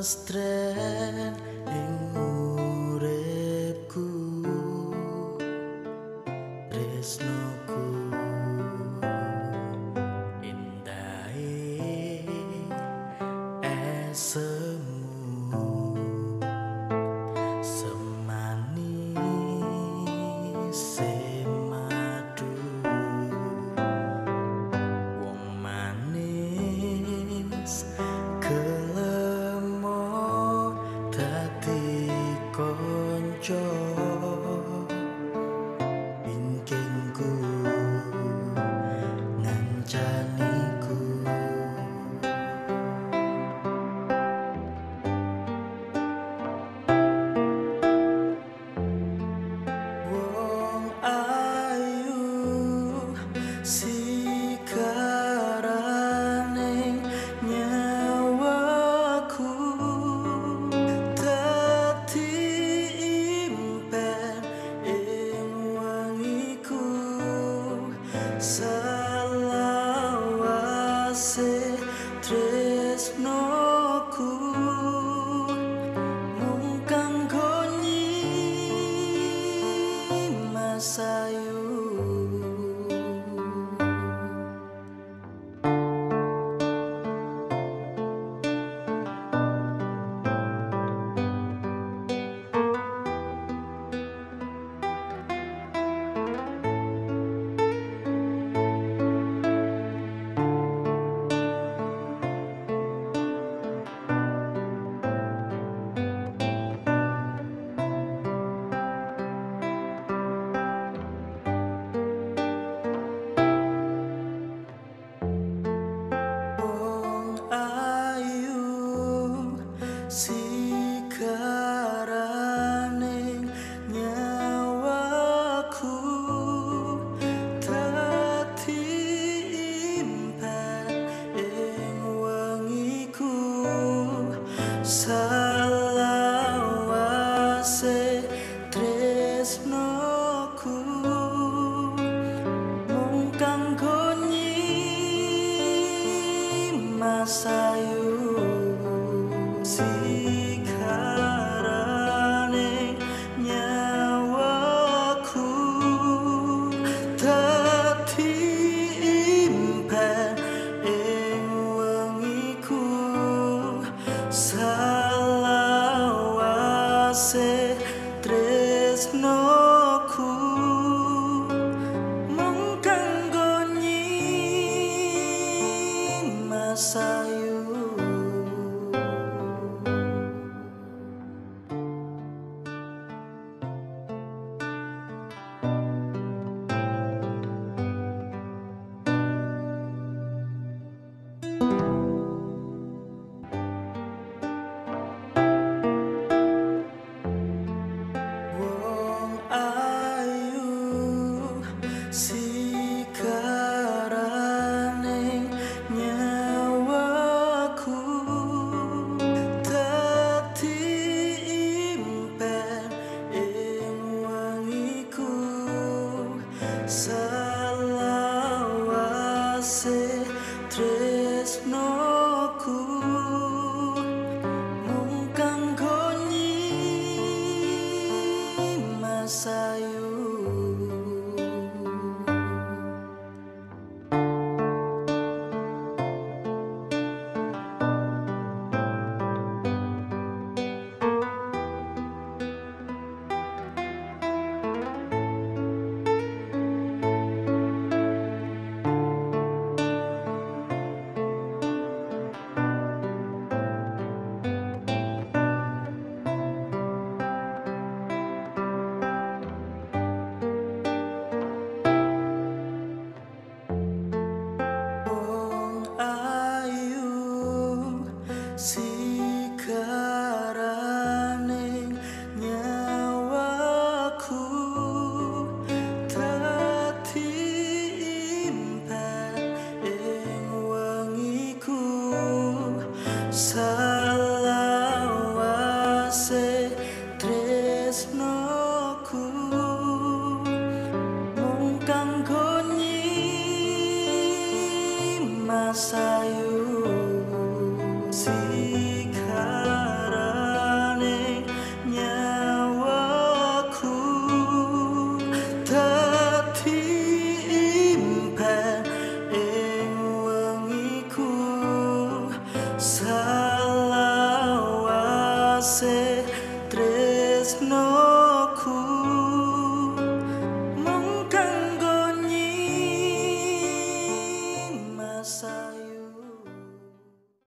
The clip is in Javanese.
Stren ing uripku tresnoku indahe esemu semanis semadu wong manis konco ingkingku ngancaniku wong ayu sikaraning nyawaku salawase tresnoku mung kanggo nyimasayu sikaraning nyawaku dadi impen ing wengiku salawase tresnoku mung kanggo nyimasayu sikaraning nyawaku dadi impen ing wengiku salawase tresnoku mung kanggo nyimasayu. Sikaraning nyawaku dadi impen ing wengiku salawase tresnoku mung kanggo nyimasayu. Sikaraning nyawaku dadi impen ing wengiku